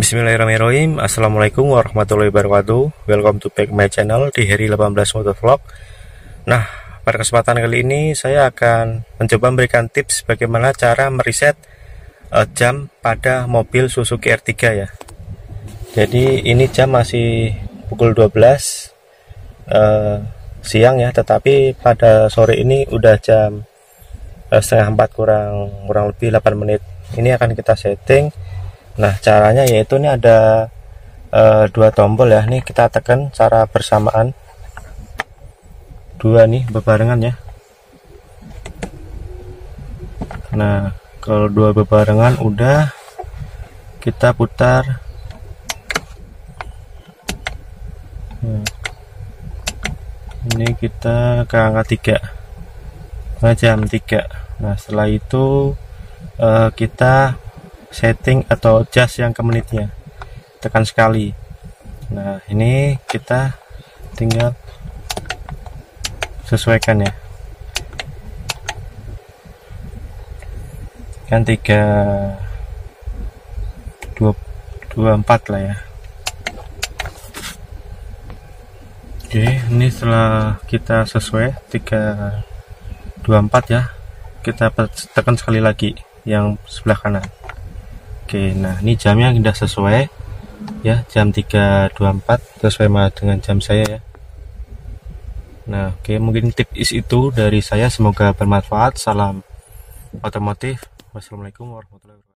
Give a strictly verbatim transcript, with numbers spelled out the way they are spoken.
Bismillahirrahmanirrahim. Assalamualaikum warahmatullahi wabarakatuh. Welcome to back my channel di Heri delapan belas Motovlog. Nah, pada kesempatan kali ini saya akan mencoba memberikan tips bagaimana cara mereset uh, jam pada mobil Suzuki R tiga ya. Jadi ini jam masih pukul dua belas uh, siang ya, tetapi pada sore ini udah jam uh, setengah empat kurang kurang lebih delapan menit. Ini akan kita setting. Nah, caranya yaitu ini ada e, dua tombol ya. Nih kita tekan secara bersamaan, dua nih bebarengan ya. Nah, kalau dua bebarengan udah, kita putar. Nah, ini kita ke angka tiga, nah, jam tiga. Nah, setelah itu e, kita setting atau adjust yang ke menitnya, tekan sekali. Nah, ini kita tinggal sesuaikan ya, kan tiga dua dua empat lah ya. Oke, ini setelah kita sesuai tiga dua empat ya, kita tekan sekali lagi yang sebelah kanan. Oke, nah ini jamnya sudah sesuai ya, jam tiga dua puluh empat sesuai dengan jam saya ya. Nah, oke, mungkin tips itu dari saya, semoga bermanfaat. Salam otomotif. Wassalamualaikum warahmatullahi wabarakatuh.